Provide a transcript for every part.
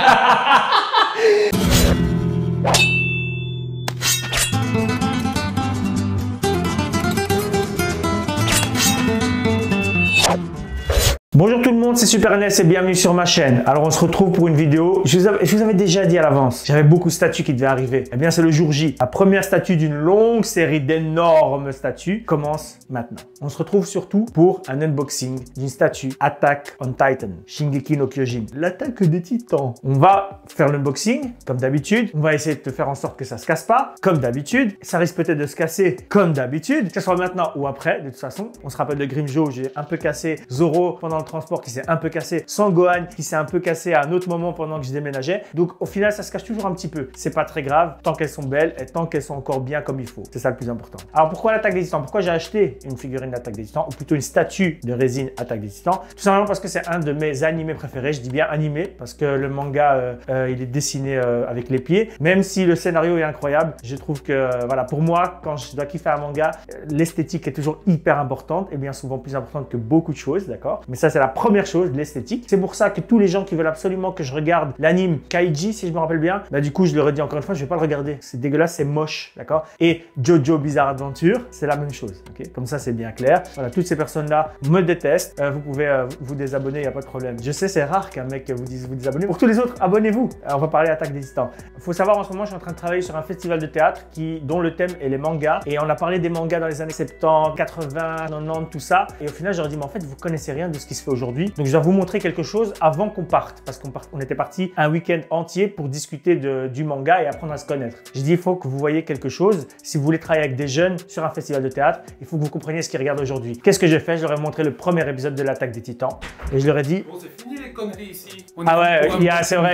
Bonjour tout le monde, c'est Super NS et bienvenue sur ma chaîne. Alors on se retrouve pour une vidéo, je vous avais déjà dit à l'avance, j'avais beaucoup de statues qui devaient arriver. Eh bien c'est le jour J. La première statue d'une longue série d'énormes statues commence maintenant. On se retrouve surtout pour un unboxing d'une statue Attack on Titan, Shingeki no Kyojin, l'attaque des titans. On va faire l'unboxing comme d'habitude, on va essayer de faire en sorte que ça se casse pas, comme d'habitude. Ça risque peut-être de se casser comme d'habitude, que ce soit maintenant ou après, de toute façon. On se rappelle de Grimmjow, j'ai un peu cassé Zoro pendant le transport qui s'est un peu cassé, Sangohan qui s'est un peu cassé à un autre moment pendant que je déménageais. Donc au final ça se cache toujours un petit peu. C'est pas très grave tant qu'elles sont belles et tant qu'elles sont encore bien comme il faut. C'est ça le plus important. Alors pourquoi l'attaque des titans? Pourquoi j'ai acheté une figurine d'attaque des titans ou plutôt une statue de résine attaque des titans? Tout simplement parce que c'est un de mes animés préférés. Je dis bien animé parce que le manga il est dessiné avec les pieds. Même si le scénario est incroyable, je trouve que voilà, pour moi quand je dois kiffer un manga, l'esthétique est toujours hyper importante et bien souvent plus importante que beaucoup de choses, d'accord? Mais ça c'est la première chose, l'esthétique. C'est pour ça que tous les gens qui veulent absolument que je regarde l'anime Kaiji, si je me rappelle bien, bah du coup je le redis encore une fois, je vais pas le regarder. C'est dégueulasse, c'est moche, d'accord? Et Jojo Bizarre Adventure, c'est la même chose, ok? Comme ça c'est bien clair. Voilà, toutes ces personnes-là me détestent. Vous pouvez vous désabonner, il n'y a pas de problème. Je sais, c'est rare qu'un mec vous dise vous désabonner. Pour tous les autres, abonnez-vous. On va parler Attaque des Titans. Il faut savoir, en ce moment, je suis en train de travailler sur un festival de théâtre dont le thème est les mangas. Et on a parlé des mangas dans les années 70, 80, 90, tout ça. Et au final, je leur dis, mais en fait, vous connaissez rien de ce qui se fait aujourd'hui. Donc, je dois vous montrer quelque chose avant qu'on parte. Parce qu'on était parti un week-end entier pour discuter du manga et apprendre à se connaître. Je dis, il faut que vous voyez quelque chose. Si vous voulez travailler avec des jeunes sur un festival de théâtre, il faut que vous compreniez ce qu'ils regardent aujourd'hui. Qu'est-ce que j'ai fait? Je leur ai montré le premier épisode de l'Attaque des Titans. Et je leur ai dit... Bon, c'est fini les conneries ici. Ah ouais, c'est vrai,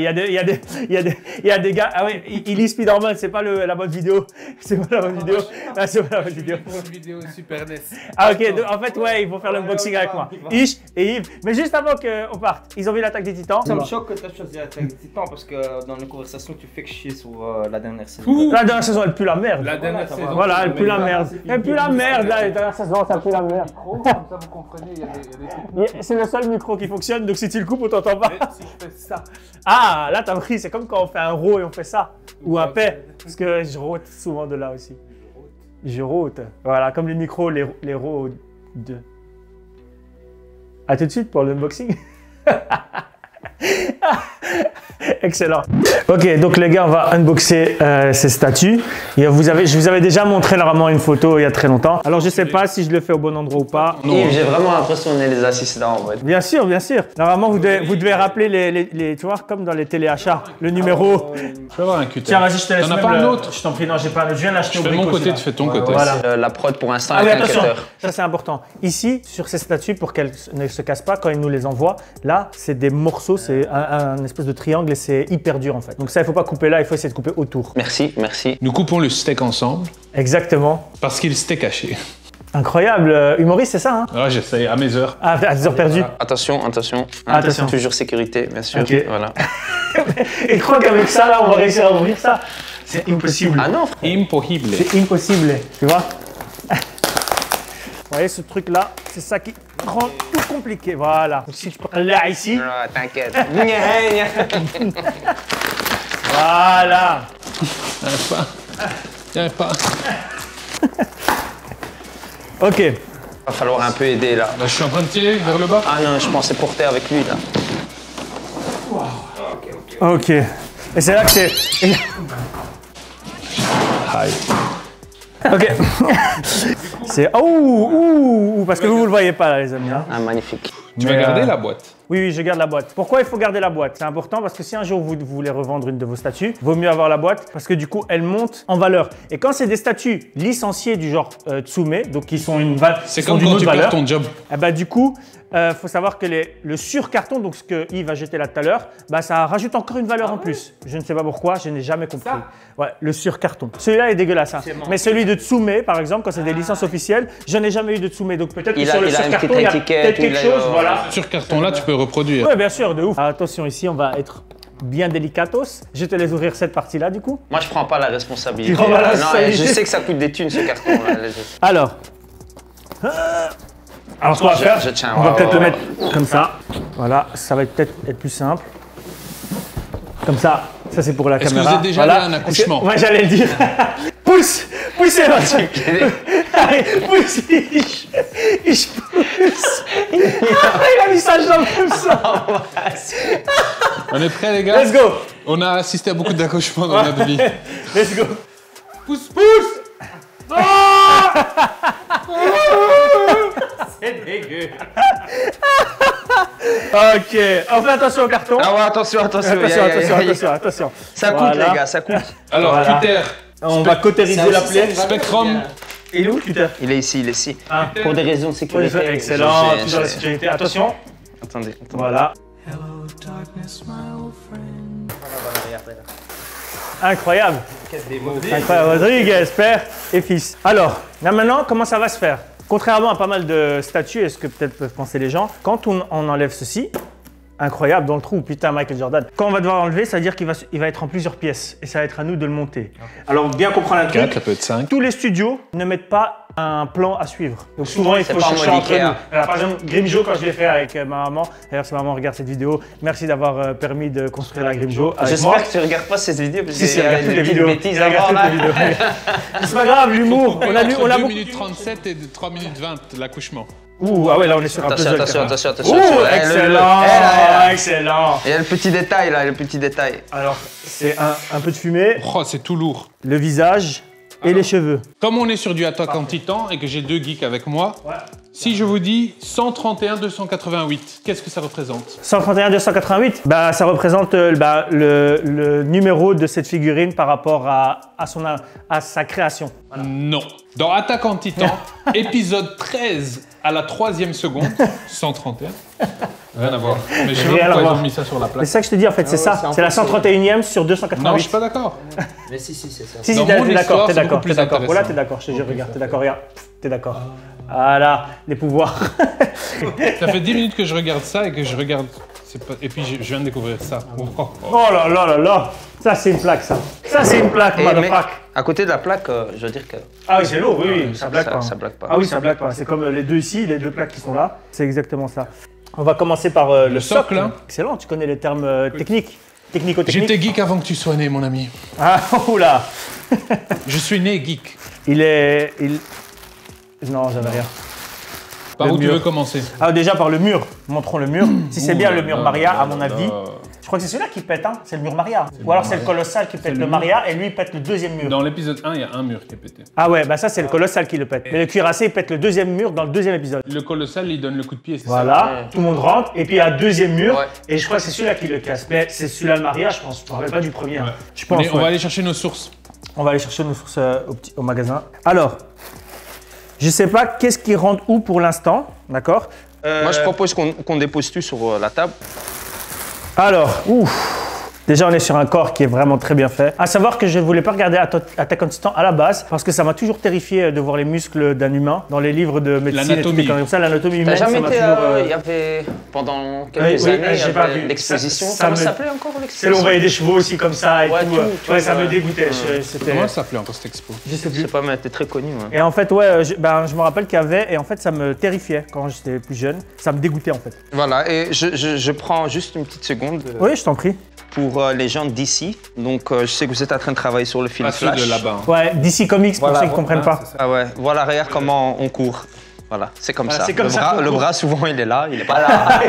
il y a des gars... Ah ouais, il lit Spider-Man, c'est pas la bonne vidéo. C'est pas la bonne vidéo. Ah, c'est pas la bonne vidéo. Pour une vidéo Super NES. Ah ok, en fait, ouais, ils vont faire l'unboxing avec moi. Ish et Yves. Mais juste avant qu'on parte, ils ont vu l'Attaque des Titans. Ça me choque que tu as choisi l'Attaque des Titans parce que dans les conversations, tu fais que chier sur la dernière saison. La dernière saison, elle pue la merde. La dernière saison. Voilà, elle pue la merde. Elle pue la merde, là, la dernière saison, ça pue la merde. Comme ça, vous comprenez, il y a des C'est le seul micro qui fonctionne, donc si tu le coupes, on t'entend pas. Mais si je fais ça. Ah, là, t'as pris, c'est comme quand on fait un ro et on fait ça. Ou un paix, parce que je rôte souvent de là aussi. Je rôte. Voilà, comme les micros, les ro de. À tout de suite pour l'unboxing. Excellent. Ok, donc les gars, on va unboxer ces statues. Et je vous avais déjà montré normalement une photo il y a très longtemps. Alors je sais pas si je le fais au bon endroit ou pas. Yves, j'ai vraiment l'impression qu'on est les assistants en fait. Bien sûr, bien sûr. Normalement, vous devez rappeler les tu vois, comme dans les téléachats, le numéro. Je vais avoir un cutter. Tiens, vas-y, je te laisse. T'en as pas un autre? Je t'en prie, non, j'ai pas un autre. Je viens l'acheter Je au fais de mon brico, côté, tu fais de ton côté. Voilà. La prod pour l'instant Ah oui, avec un attention, cutter. ça c'est important. Ici, sur ces statues, pour qu'elles ne se cassent pas quand ils nous les envoient, là, c'est des morceaux, c'est un espèce de triangle et c'est hyper dur en fait. Donc ça, il faut pas couper là, il faut essayer de couper autour. Merci, merci. Nous coupons le steak ensemble Exactement. parce qu'il steak haché. Incroyable. Humoriste, c'est ça, hein? Ah, j'essaye à mes heures. Ah, à des heures perdues. Attention, attention. Attention. Toujours sécurité, bien sûr. Ok. Voilà. Et crois qu'avec ça, là, on va réussir à ouvrir ça. C'est impossible. Ah non, frère. Impossible. C'est impossible, tu vois? Vous voyez ce truc-là, c'est ça qui rend tout compliqué. Voilà. Donc, si je prends là, ici. Ah, t'inquiète. Voilà. Y'en a pas. Ok. Va falloir un peu aider là. Là, je suis en train de tirer vers le bas. Ah non, je pensais porter avec lui là. Ok. Et c'est là que c'est... Aïe. Ok. C'est... Ouh, parce que vous ne le voyez pas là, les amis. Hein. Ah, magnifique. Tu vas garder la boîte. Oui, je garde la boîte. Pourquoi il faut garder la boîte? C'est important parce que si un jour vous voulez revendre une de vos statues, vaut mieux avoir la boîte parce que du coup, elle monte en valeur. Et quand c'est des statues licenciées du genre Tsume, donc qui sont une valeur, C'est comme quand tu perds ton job. eh ben, du coup, faut savoir que le surcarton, donc ce que Yves a jeté là tout à l'heure, bah, ça rajoute encore une valeur en plus. Je ne sais pas pourquoi, je n'ai jamais compris. Ouais, le surcarton. Celui-là est dégueulasse. Hein. Mais celui de Tsume, par exemple, quand c'est des licences officielles, je n'ai jamais eu de Tsume. Donc peut-être que sur le surcarton, il y a peut-être quelque chose. Voilà. Sur carton là, tu peux reproduire. Oui, bien sûr, de ouf. Attention, ici, on va être bien délicatos. Je te laisse ouvrir cette partie-là, du coup. Moi, je prends pas la responsabilité. Tu prends pas la Non, responsabilité. je sais que ça coûte des thunes ce carton là. Alors, ce qu'on va faire, je tiens, on va ouais, peut-être ouais, le mettre comme ça. Voilà, ça va peut-être être plus simple. Comme ça c'est pour la Est-ce que caméra. vous êtes déjà allé à un accouchement? Ouais, j'allais le dire. Pousse, poussez Mathieu. Allez, pousse, ich pousse. Il a mis sa jambe comme ça. On est prêts, les gars? Let's go. On a assisté à beaucoup d'accouchements dans notre vie. Let's go. Pousse, pousse! C'est dégueu. Ok, on fait attention au carton. Ah ouais, attention. Attention. Ça coûte, Voilà. les gars, ça coûte. Alors, Voilà. Twitter, On va cautériser la plaie. Spectrum, Et où, Twitter? Il est ici. Ah. Pour des raisons de sécurité. Excellent, J'ai- toujours la sécurité. Attention. Attendez. Voilà. Incroyable. Incroyable. Rodriguez, père et fils. Alors, là maintenant, comment ça va se faire? Contrairement à pas mal de statues, est-ce que peut-être peuvent penser les gens, quand on enlève ceci, incroyable, dans le trou, putain, Michael Jordan. Quand on va devoir enlever, ça veut dire qu'il va être en plusieurs pièces et ça va être à nous de le monter. Alors, bien comprendre un 4, truc, ça peut être 5. tous les studios ne mettent pas un plan à suivre. Donc souvent, il c'est faut pas en chercher mode entre Ikea. nous. Alors, par exemple, Grimjo, quand je l'ai fait avec ma maman, d'ailleurs si ma maman regarde cette vidéo, merci d'avoir permis de construire la Grimjo avec moi. J'espère que tu regardes pas cette vidéo parce Si, qu'il y a regarde toutes des les petites vidéos. bêtises Regarde avant toutes les là. vidéos. C'est pas grave, l'humour. On a 2 beaucoup. minutes 37 et 3 minutes 20, l'accouchement. Ouh, ah ouais, là on est sur un puzzle. Attention. Ouh, Eh, excellent, là. excellent. Il y a le petit détail là, le petit détail. Alors, c'est un peu de fumée, Oh, c'est tout lourd. le visage et les cheveux. Comme on est sur du Attack en Titan et que j'ai 2 geeks avec moi, si je vous dis 131 288, qu'est-ce que ça représente? 131 288, bah, ça représente le numéro de cette figurine par rapport à sa création. Non. Dans Attack en Titan, épisode 13 à la 3e seconde, 131. Rien à voir. Mais je sais Rien pas à pourquoi ils voir. ont mis ça sur la C'est plaque. ça que je te dis en fait, c'est ouais, ça. c'est un C'est la peu ça. 131e sur Non, je 288. suis pas d'accord. Mais si, c'est ça. Si, Dans t'es mon d'accord, histoire, t'es c'est d'accord, beaucoup plus t'es d'accord. Voilà, intéressant. t'es d'accord, je te jure, regarde, t'es d'accord, regarde. T'es d'accord. Voilà, les pouvoirs. Ça fait 10 minutes que je regarde ça et que je regarde... Et puis je viens de découvrir ça. Oh. Oh là là là là. Ça, c'est une plaque, ça. Ça, c'est une plaque, Et mais motherfucker. à côté de la plaque, je veux dire que Ah oui, c'est lourd, oui, ça blague pas. ça blague pas. Ah oui, ça blague pas. C'est comme les deux ici, les deux plaques qui sont là. C'est exactement ça. On va commencer par le socle. socle, hein. Excellent, tu connais les termes techniques. Technico-techniques. J'étais geek avant que tu sois né, mon ami. Ah, oula. Je suis né geek. Non, j'avais rien. Par Le où tu mur. veux commencer? Ah, déjà par le mur. Montrons le mur. Si c'est Ouh bien là le mur là Maria, là à mon là avis. là. Je crois que c'est celui-là qui pète, hein. C'est le mur Maria. Ou alors c'est le colossal qui pète le le mur. Maria et lui il pète le deuxième mur. Dans l'épisode 1, il y a un mur qui est pété. Ah ouais, bah ça c'est le colossal qui le pète. Mais le cuirassé il pète le deuxième mur dans le deuxième épisode. Le colossal, il donne le coup de pied, c'est Voilà, Ouais. tout le monde rentre et puis il y a un deuxième mur Ouais. et je crois que c'est celui-là qui le casse. Mais c'est celui-là le Maria, je pense. Je me rappelle pas du premier. hein. Ouais. Je ça. pense. On ouais. va aller chercher nos sources. On va aller chercher nos sources au magasin. Alors, je sais pas qu'est-ce qui rentre où pour l'instant, d'accord. Moi, je propose qu'on dépose tout sur la table. Alors, ouf. Déjà, on est sur un corps qui est vraiment très bien fait. À savoir que je ne voulais pas regarder Attack on Titan à la base parce que ça m'a toujours terrifié de voir les muscles d'un humain dans les livres de médecine et tout L'anatomie. comme ça. L'anatomie T'as humaine, ça jamais m'a été. toujours. Il y avait. Pendant quelques Oui, années, il y j'ai pas avait vu. l'exposition. Ça Comment me- ça s'appelait encore C'est l'exposition? l'envoyer des chevaux aussi comme ça et Ouais, tout. tout, Ouais, ça me ouais. dégoûtait. C'était. Comment ça s'appelait encore cette expo? Je sais Je sais plus. pas, mais t'es très connu. Ouais. Et en fait, ouais, je me rappelle qu'il y avait, et en fait, ça me terrifiait quand j'étais plus jeune. Ça me dégoûtait en fait. Voilà, et je prends juste une petite seconde Oui, je t'en prie. pour les gens d'ici. Donc, je sais que vous êtes en train de travailler sur le film Pas ceux Flash. de là-bas. hein. Ouais, DC Comics pour Voilà, ceux qui ne comprennent pas. Ah ouais, voilà, regarde comment on court. Voilà, c'est comme Voilà, ça. c'est comme le, ça bras, qu'on le court. bras, souvent, il est là, il est pas là.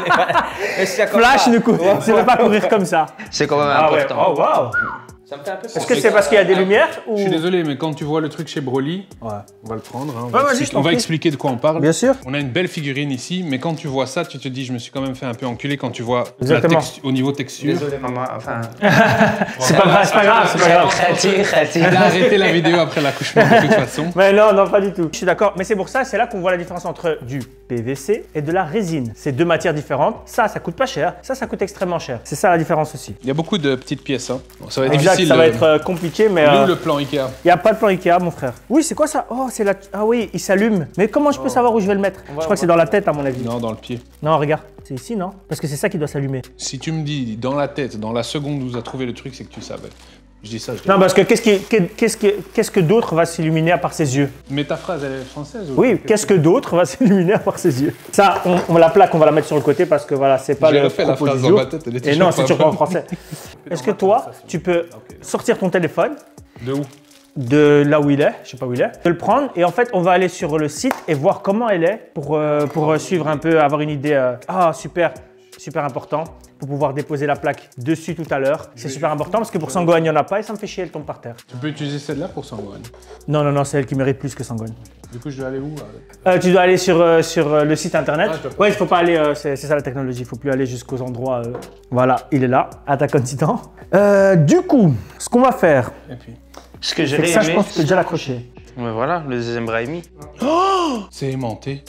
Flash ne court. C'est ne pas courir comme ça. C'est quand même Ah ouais. important. Oh waouh. Ça me fait un peu Est-ce que c'est parce qu'il y a des lumières ou... Je suis désolé, mais quand tu vois le truc chez Broly, Ouais. on va le prendre. hein, Ouais, vas-y, je t'en on va prie. expliquer de quoi on parle. Bien sûr. On a une belle figurine ici, mais quand tu vois ça, tu te dis, je me suis quand même fait un peu enculer quand tu vois Exactement. au niveau texture. Désolé, maman. Enfin, C'est pas grave, c'est pas grave, c'est pas grave. Elle a arrêté la vidéo après l'accouchement de toute façon. Mais non, non, pas du tout. Je suis d'accord. Mais c'est pour ça, c'est là qu'on voit la différence entre du PVC et de la résine. C'est deux matières différentes. Ça coûte pas cher. Ça coûte extrêmement cher. C'est ça la différence aussi. Il y a beaucoup de petites pièces. Hein. Bon, ça va être Exact, difficile. ça va être compliqué, mais D'où le plan Ikea. il n'y a pas de plan Ikea, mon frère. Oui, c'est quoi ça? Oh, c'est la... Ah oui, il s'allume. Mais comment je peux savoir où je vais le mettre? Je crois que c'est dans la tête, à mon avis. Non, dans le pied. Non, regarde. C'est ici, non? Parce que c'est ça qui doit s'allumer. Si tu me dis dans la tête, dans la seconde où tu as trouvé le truc, c'est que tu savais. Je dis ça, je dis. Non, parce que qu'est-ce que d'autre va s'illuminer à part ses yeux? Mais ta phrase, elle est française ou... Oui, qu'est-ce que d'autre va s'illuminer à part ses yeux? Ça, on la plaque, on va la mettre sur le côté parce que voilà, c'est pas J'ai le refait la propos phrase du dans jour. ma tête, elle est Et toujours non, pas c'est toujours pas bonne. en français. est-ce que toi, tu peux sortir ton téléphone De où? de là où il est, je sais pas où il est, de le prendre et en fait on va aller sur le site et voir comment elle est pour suivre un peu, avoir une idée. Ah super, super important pour pouvoir déposer la plaque dessus tout à l'heure. C'est super important parce que pour Sangohan il n'y en a pas et ça me fait chier, elle tombe par terre. Tu peux utiliser celle-là pour Sangohan. Non, non, non, c'est elle qui mérite plus que Sangohan. Du coup, je dois aller où? Tu dois aller sur le site internet. Ah, je dois pas. Ouais, il faut pas aller, c'est ça la technologie, il faut plus aller jusqu'aux endroits. Voilà, il est là, Attack on Titan. Du coup, ce qu'on va faire, Et puis. Ce que c'est j'ai que ça je aimé. pense que tu peux déjà l'accrocher. Ouais, voilà, le deuxième Brahimi. C'est aimanté.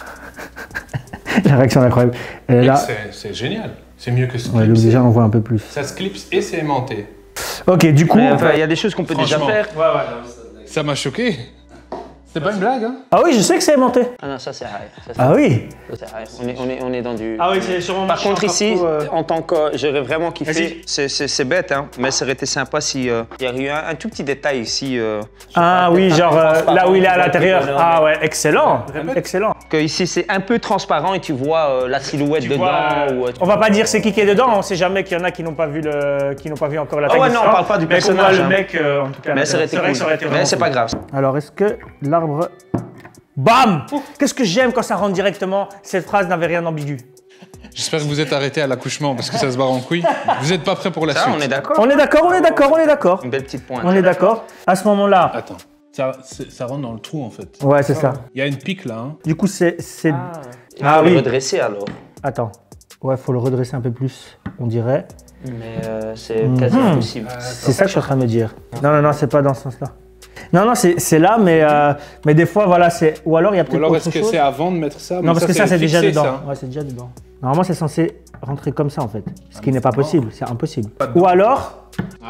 La réaction est incroyable. Elle est Mec, là. c'est génial. C'est mieux que ce Ouais, clip. donc déjà on voit un peu plus. Ça se clipse et c'est aimanté. Ok, du coup. Enfin, il y a des choses qu'on peut déjà Franchement. faire. Ça m'a choqué. C'est pas une blague, hein? Ah oui, je sais que c'est aimanté. Ah non, ça c'est high. Ça, c'est- Ah oui. ça, c'est high. On est dans du. Ah oui, c'est sûrement. Par contre ici, en tant que j'aurais vraiment kiffé, c'est bête hein, mais ça aurait été sympa si il y avait eu un tout petit détail ici. Ah oui, genre là où il est à l'intérieur. Ah ouais, excellent. Excellent. Que ici c'est un peu transparent et tu vois la silhouette dedans. On va pas dire c'est qui est dedans, on sait jamais qu'il y en a qui n'ont pas vu encore la Ah taille ouais, du non, sang. on parle pas du Mais qu'on voit personnage, le hein. mec en tout cas. Mais ça aurait été c'est vrai cool. que ça aurait été Mais vraiment c'est cool. pas grave. Alors est-ce que l'arbre. Bam! Qu'est-ce que j'aime quand ça rentre directement. Cette phrase n'avait rien d'ambigu. J'espère que vous êtes arrêté à l'accouchement parce que ça se barre en couille. Vous êtes pas prêt pour la Ça, suite. on est d'accord. On est d'accord, on est d'accord, on est d'accord. Une belle petite pointe. On est d'accord. À ce moment-là. Attends. Ça rentre dans le trou en fait. Ouais, c'est ça. Il y a une pique là. Hein. Du coup, c'est. Ah oui. oui. Redresser alors. Attends. Ouais, faut le redresser un peu plus, on dirait. Mais c'est quasi impossible. C'est ça que je suis en train de me dire. Non, non, non, c'est pas dans ce sens-là. Non, non, c'est là, mais des fois, voilà, c'est. Ou alors, il y a Ou peut-être alors autre est-ce que chose. c'est avant de mettre ça? Non, parce que ça, c'est déjà fixé, dedans. ça. Ouais, c'est déjà dedans. Normalement, c'est censé rentrer comme ça, en fait. Ce qui n'est pas possible, c'est impossible. Ou alors.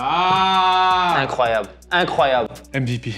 Ah! Incroyable. Incroyable. MVP.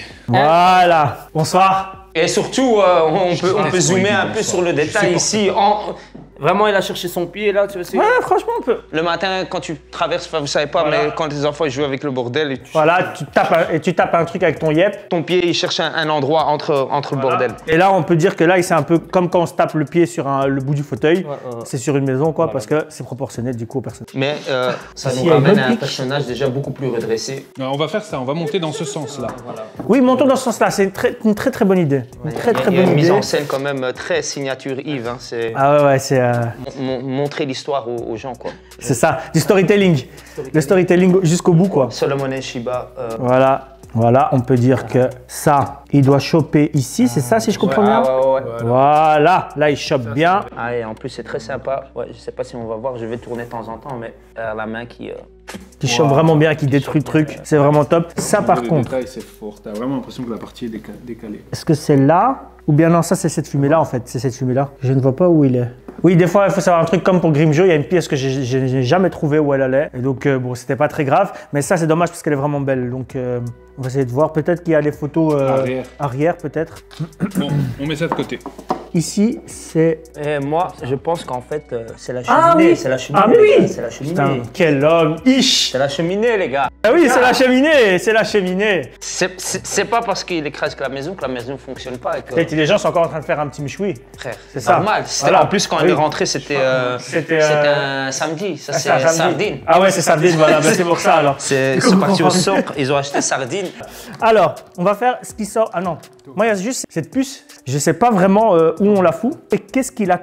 Voilà. Bonsoir. Et surtout, on peut zoomer un peu sur le détail ici. Vraiment, il a cherché son pied là, tu vois. Ouais, franchement, on peut. Le matin, quand tu traverses, enfin, vous savez pas, Voilà. mais quand les enfants ils jouent avec le bordel, et Voilà, tu tapes un truc avec ton yep. ton pied il cherche un endroit entre le bordel. Et là, on peut dire que là, c'est un peu comme quand on se tape le pied sur le bout du fauteuil. C'est sur une maison, quoi, parce que c'est proportionnel du coup aux personnes. Mais ça Si, nous il y a une ramène bonne à un pique. personnage déjà beaucoup plus redressé. Non, on va faire ça, on va monter dans ce sens-là. Oui, montons dans ce sens-là. C'est une très très bonne idée. Une très très Il y a bonne une mise idée. en scène quand même très signature Yves. Hein, c'est Ah ouais, ouais, c'est. montrer l'histoire aux gens quoi. C'est ça, du storytelling. Le storytelling jusqu'au bout, quoi. Solomon et Shiba. Voilà. Voilà, on peut dire que ça, il doit choper ici, c'est ça si je comprends bien? ouais. Voilà, là il chope bien. Ah, et en plus c'est très sympa. Ouais, je sais pas si on va voir, je vais tourner de temps en temps, mais la main qui. Qui chope vraiment bien, qui détruit le truc. C'est vraiment top. Ça par contre, c'est fort. T'as vraiment l'impression que la partie est décalée. est-ce que c'est là? Ou bien non, ça c'est cette fumée-là en fait, c'est cette fumée-là. Je ne vois pas où il est. Oui, des fois il faut savoir un truc comme pour Grimjo, il y a une pièce que je n'ai jamais trouvée où elle allait. Et donc bon, c'était pas très grave, mais ça c'est dommage parce qu'elle est vraiment belle. Donc on va essayer de voir, peut-être qu'il y a les photos arrière peut-être. Bon, on met ça de côté. Ici c'est... Et moi, je pense qu'en fait, c'est la cheminée. Ah oui. C'est la cheminée. Ah les oui. gars, c'est la cheminée. Putain, quel homme, ish. C'est la cheminée, les gars. Ah oui, c'est la cheminée, c'est la cheminée. C'est pas parce qu'il écrase que la maison fonctionne pas. Et que, Peut-être que les gens sont encore en train de faire un petit michoui. frère, C'est ça. normal. Voilà. En plus, quand Oui. il est rentré, c'était C'était, un samedi. Ça, c'est un samedi. sardine. Ah ouais, c'est sardine, voilà, ben, c'est pour ça alors. C'est parti au socle, ils ont acheté sardine. Alors, on va faire ce qui sort. Ah non, moi il y a juste cette puce. Je sais pas vraiment où on la fout. Et qu'est-ce qu'il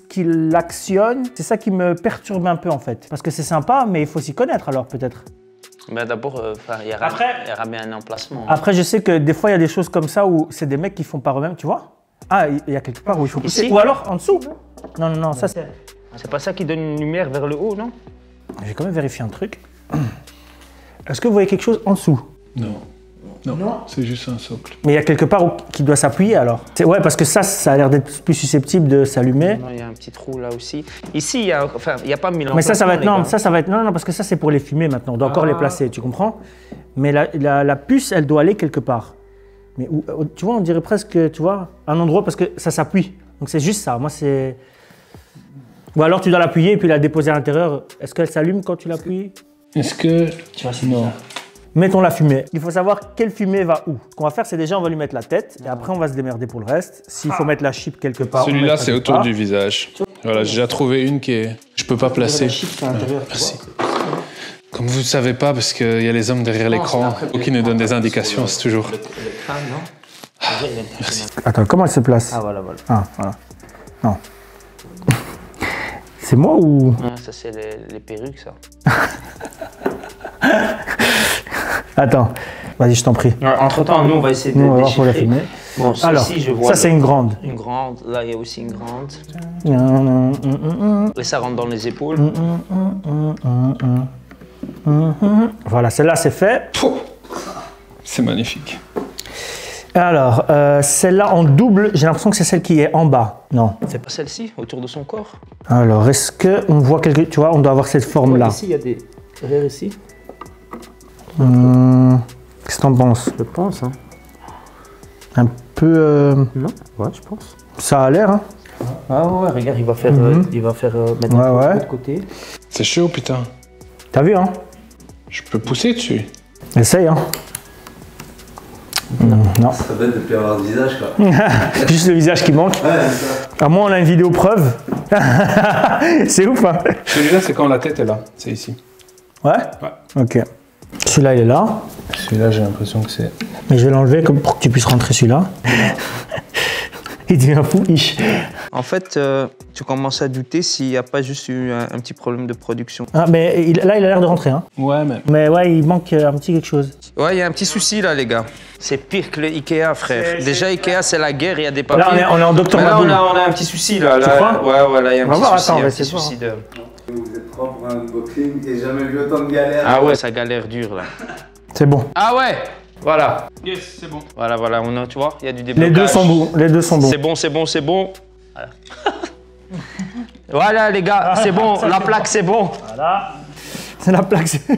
actionne? C'est ça qui me perturbe un peu en fait. Parce que c'est sympa, mais il faut s'y connaître alors peut-être. Mais d'abord, il y aura bien un emplacement. Après, je sais que des fois il y a des choses comme ça où c'est des mecs qui font par eux-mêmes, tu vois? Ah, il y a quelque part où il faut pousser. Ici? Ou alors en dessous. Non, non, non, ça c'est. C'est pas ça qui donne une lumière vers le haut, non? Je vais quand même vérifier un truc. Est-ce que vous voyez quelque chose en dessous? Non. Non, c'est juste un socle. Mais il y a quelque part qui doit s'appuyer alors. Ouais, parce que ça a l'air d'être plus susceptible de s'allumer. Non, il y a un petit trou là aussi. Ici, il y a pas mille Mais ça va être emplacements, non, les gars. ça va être non, parce que ça c'est pour les fumer maintenant. On doit encore les placer, tu comprends? Mais la puce, elle doit aller quelque part. Mais tu vois, on dirait presque, tu vois, un endroit parce que ça s'appuie. Donc c'est juste ça. Moi c'est. Ou alors tu dois l'appuyer et puis la déposer à l'intérieur. Est-ce qu'elle s'allume quand tu l'appuies? Est-ce que... Non. Mettons la fumée. Il faut savoir quelle fumée va où. Ce qu'on va faire, c'est déjà on va lui mettre la tête et après on va se démerder pour le reste. S'il faut mettre la chip quelque part. on Celui-là, mettra c'est quelque autour part. du visage. Voilà, j'ai déjà trouvé une qui est... Je peux pas placer. La chip à l'intérieur, tu Merci. Comme vous ne savez pas, parce qu'il y a les hommes derrière l'écran qui nous donnent des indications, c'est toujours... Le crâne, non? Merci. Attends, comment elle se place? Ah, voilà, voilà. Ah, voilà. Non. C'est moi ou... Ah, ça, c'est les perruques, ça. Attends, vas-y, je t'en prie. Entre-temps, nous, on va essayer de Nous, on va voir pour la déchiffrer. filmer. Bon, Alors, celle-ci, je vois. ça c'est une grande. Une grande. Là, il y a aussi une grande. Et ça rentre dans les épaules. Voilà, celle-là c'est fait. C'est magnifique. Alors, celle-là en double, j'ai l'impression que c'est celle qui est en bas. Non. C'est pas celle-ci, autour de son corps? Alors, est-ce qu'on voit quelque... Tu vois, on doit avoir cette forme-là. Ici, il y a des... Derrière ici? Qu'est-ce que t'en penses? Je pense, hein. Un peu... Non? Ouais, je pense. Ça a l'air, hein? Ah ouais, regarde, il va faire, mettre Ouais, un peu ouais. de côté. C'est chaud, putain. T'as vu, hein? Je peux pousser dessus. Essaye, hein? Non. Ça bête de plus avoir de visage, quoi. Juste le visage qui manque. Ouais, c'est ça. À moins on a une vidéo preuve. C'est ouf, hein? Celui-là, c'est quand la tête est là. C'est ici. Ouais? Ouais. Ok. Celui-là, il est là. Celui-là, j'ai l'impression que c'est... Mais je vais l'enlever comme pour que tu puisses rentrer celui-là. Il devient fou. En fait, tu commences à douter s'il n'y a pas juste eu un petit problème de production. Ah, mais là, il a l'air de rentrer, hein? Ouais, mais... Mais ouais, il manque un petit quelque chose. Ouais, il y a un petit souci là, les gars. C'est pire que le Ikea, frère. Déjà, Ikea, c'est la guerre, il y a des papiers. Là, on est en Docteur Mais là, Maboul. on a un petit souci là. Tu crois? Ouais, là, il y a un On va petit voir, souci. attends, on va un essayer petit de voir. souci de... Vous êtes trois pour un unboxing et jamais vu autant de galères. Ah ouais, ça galère dur là. C'est bon. Ah ouais, voilà. Yes, c'est bon. Voilà, on a, tu vois, il y a du déblocage. Les deux sont bons. Les deux sont bons. C'est bon. Voilà. Voilà, les gars, c'est bon. La plaque, c'est bon. Voilà. C'est la plaque. C'est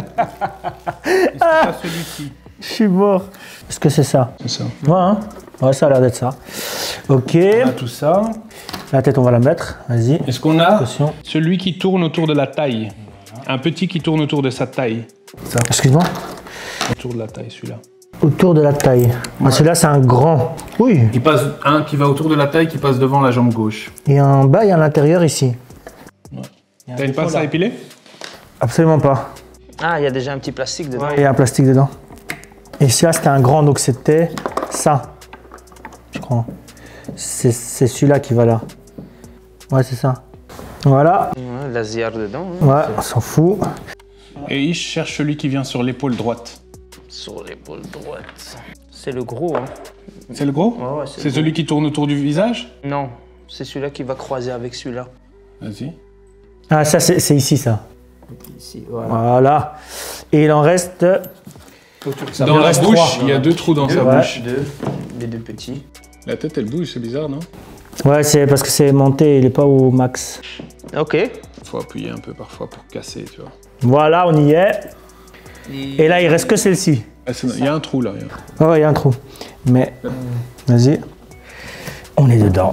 pas celui-ci. Je suis mort. Est-ce que c'est ça? C'est ça. Ouais, hein? Ouais, ça a l'air d'être ça. Ok. On a tout ça. La tête, on va la mettre. Vas-y. Est-ce qu'on a Attention. celui qui tourne autour de la taille? Un petit qui tourne autour de sa taille. Excuse-moi. Autour de la taille, celui-là. Autour de la taille. Ah, celui-là, c'est un grand. Oui. Qui passe, un qui va autour de la taille, qui passe devant la jambe gauche. Et en bas, il y a l'intérieur ici. T'as une pince à épiler? Absolument pas. Ah, il y a déjà un petit plastique dedans. Il y a un plastique dedans. Et celui-là, c'était un grand, donc c'était ça. Je crois. C'est celui-là qui va là. Ouais, c'est ça. Voilà. Ouais, l'asiar dedans. Hein. Ouais, on s'en fout. Et il cherche celui qui vient sur l'épaule droite. Sur l'épaule droite. C'est le gros, hein. C'est le gros? Ouais, C'est celui qui tourne autour du visage? Non, c'est celui-là qui va croiser avec celui-là. Vas-y. Ah, ça, c'est ici, ça. Ici, voilà. Voilà. Et il en reste... Dans la reste bouche, trois. il y a deux trous dans sa Ouais. bouche. Les deux petits. La tête, elle bouge, c'est bizarre, non? Ouais, c'est parce que c'est monté, il est pas au max. Ok. Faut appuyer un peu parfois pour casser, tu vois. Voilà, on y est. Et là, il reste que celle-ci. Ah, il y a un trou là. Oh, il y a un trou. Mais, vas-y. On est dedans.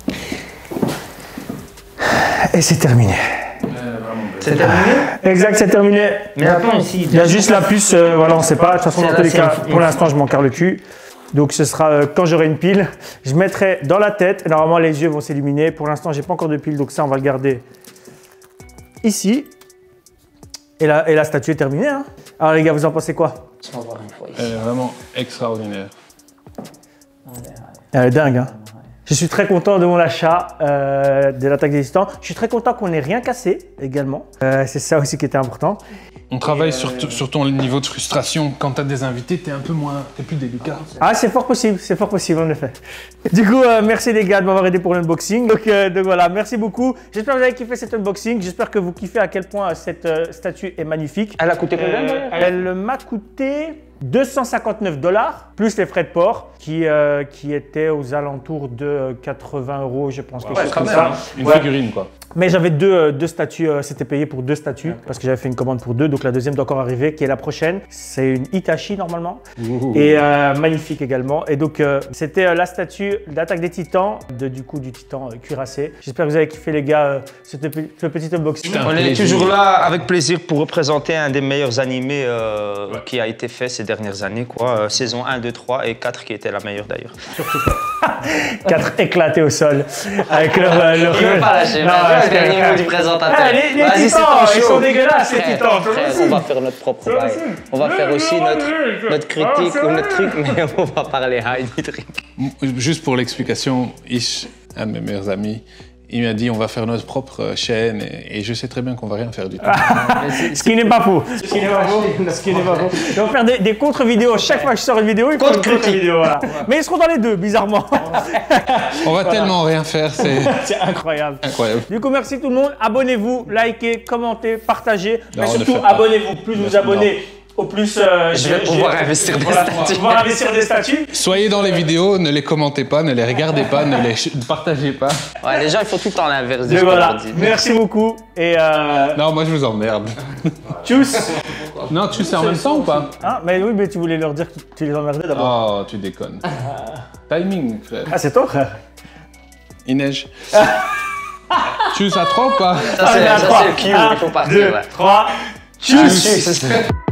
Et c'est terminé. C'est terminé? Exact, c'est terminé. Mais attends, ici. Il y a juste la puce, voilà, on sait pas. De toute façon, C'est dans là, tous les c'est cas, une- pour l'instant, je m'en carre le cul. Donc, ce sera quand j'aurai une pile. Je mettrai dans la tête. Et normalement, les yeux vont s'illuminer. Pour l'instant, j'ai pas encore de pile. Donc, ça, on va le garder ici. Et la statue est terminée. Hein. Alors, les gars, vous en pensez quoi? On va voir une fois ici. Elle est vraiment extraordinaire. Elle est dingue. Hein. Je suis très content de mon achat de l'attaque des titans. Je suis très content qu'on n'ait rien cassé également. C'est ça aussi qui était important. On travaille sur ton niveau de frustration. Quand t'as des invités, t'es un peu moins... T'es plus délicat. Ah, c'est fort possible en effet. Du coup, merci les gars de m'avoir aidé pour l'unboxing. Donc voilà, merci beaucoup. J'espère que vous avez kiffé cet unboxing. J'espère que vous kiffez à quel point cette statue est magnifique. Elle a coûté combien d'ailleurs? Elle m'a coûté 259 $, plus les frais de port, qui étaient aux alentours de 80 €, je pense, quelque chose comme ça. Une Ouais. figurine, quoi. Mais j'avais deux statues, c'était payé pour 2 statues, parce que j'avais fait une commande pour 2, donc la deuxième doit encore arriver, qui est la prochaine. C'est une Hitachi normalement, et magnifique également. Et donc c'était la statue d'Attaque des Titans, du titan cuirassé. J'espère que vous avez kiffé les gars, ce petit unboxing. Putain. On est plaisir. toujours là avec plaisir pour représenter un des meilleurs animés qui a été fait ces dernières années, quoi. Saison 1, 2, 3 et 4 qui était la meilleure d'ailleurs. 4 éclatés au sol, avec leur Il veut pas lâcher, Non, mais c'est le niveau du présentateur. Les Vas-y, c'est titans, ton ils show. sont dégueulasses, les Frère, titans. toi frère, aussi. on va faire notre propre Toi bail. aussi. On va faire aussi notre critique c'est ou vrai. notre truc, mais on va parler high du truc. Juste pour l'explication, Ish, un de mes meilleurs amis, il m'a dit on va faire notre propre chaîne et je sais très bien qu'on va rien faire du tout. Ce qui n'est pas faux. Ce qui n'est pas faux. Ce qui n'est pas faux. Ils vont faire des contre-vidéos. Chaque fois que je sors une vidéo, ils font une contre-vidéo. Voilà. Mais ils seront dans les deux, bizarrement. On va tellement rien faire, c'est C'est incroyable. incroyable. Du coup, merci tout le monde. Abonnez-vous, likez, commentez, partagez. Non, Mais ne surtout, faites pas. abonnez-vous. Plus vous abonnez, au plus Je vais pouvoir investir des statuts. pouvoir investir des statuts. Soyez dans les vidéos, ne les commentez pas, ne les regardez pas, ne les partagez pas. Ouais, les gens, ils font tout le temps l'inverse de Et ce qu'on voilà. leur dit. Merci beaucoup. Et Non, moi je vous emmerde. tchuss. Non, tu sais en même temps ou pas? Ah, mais oui, mais tu voulais leur dire que tu les emmerdais d'abord. Oh, tu déconnes. Timing, frère. Ah, c'est toi, frère. Il neige. Tu à 3 ou pas? Ça, c'est le cue, il faut partir. 2, ouais. 3. Tchuss.